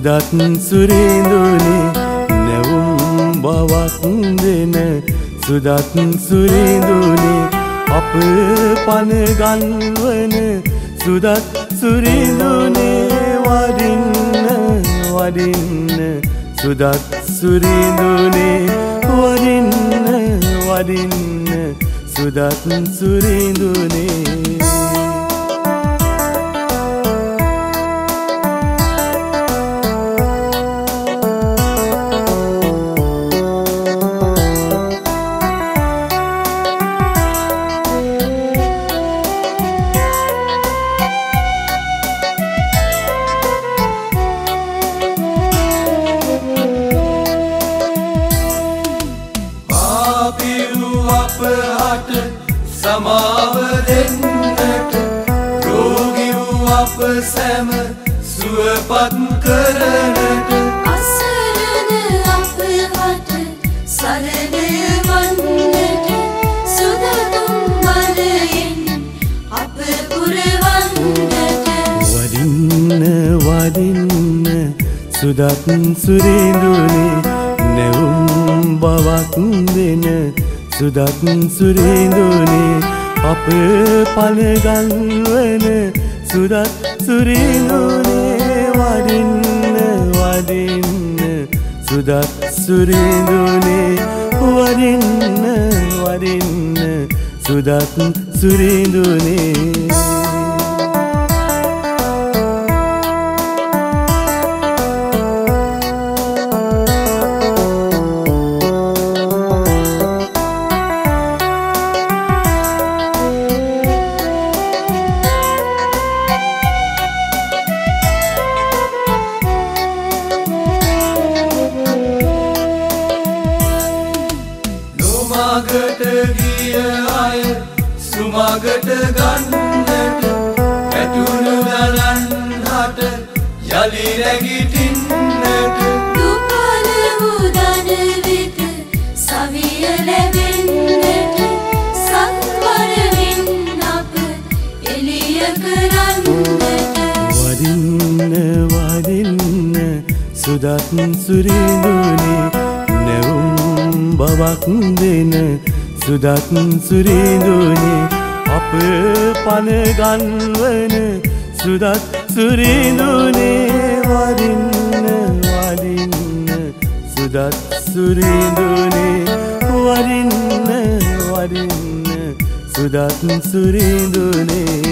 සුදත් සුරිඳුනේ නැවුම් බවක් දෙන සුදත් සුරිඳුනේ අප පන ගන්වන සුදත් සුරිඳුනේ වඩින්න වඩින්න සුදත් සුරිඳුනේ වඩින්න වඩින්න සුදත් සුරිඳුනේ සමාව දෙන්නට රෝගී වූ අප සැම සුවපත් කරනට අසරණ අප හට සරණය වන්නට සුදතුම් බලයෙන් අප පුරවන්නට වඩින්න වඩින්න සුදත් සුරිඳුනේ නැවුම් බවක් දෙන සුදත් සුරිඳුනේ අප පල ගන්වන සුදත් සුරිඳුනේ වඩින්න වඩින්න සුදත් සුරිඳුනේ වඩින්න වඩින්න සුදත් සුරිඳුනේ සුමගට ගිය අය සුමගට ගන්නට වැටුණු ගලන් හට යලි නැගිටින්නට දුපල වූ දන විට සවිය ලැබෙන්නට සත්වරමින් අප එළිය කරන්නට වඩින්න වඩින්න සුදත් සුරිඳුනේ නැවුම් බවක් දෙන සුදත් සුරිඳුනේ අප පන ගන්වන සුදත් සුරිඳුනේ වඩින්න වඩින්න සුදත් සුරිඳුනේ වඩින්න වඩින්න සුදත් සුරිඳුනේ